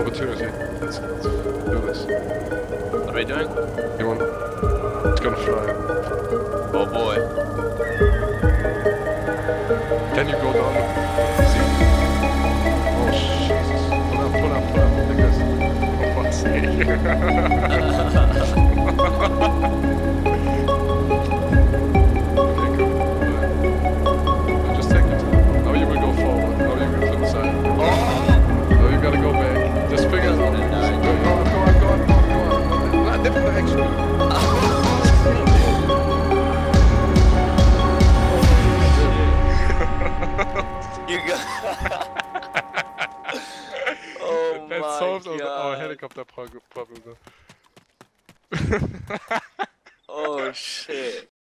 opportunity. Let's do this. What are we doing? You want? It's gonna fly. Oh boy. Can you go down? See? Oh Jesus! Pull up, like this. For fuck's sake! Okay, cool. Just take your time. Now you will go forward. Now you will to the side. Oh! Now you gotta go back. Just figure it out. Go on. Different direction. You got. Oh That my solves god. our helicopter problem. Oh shit.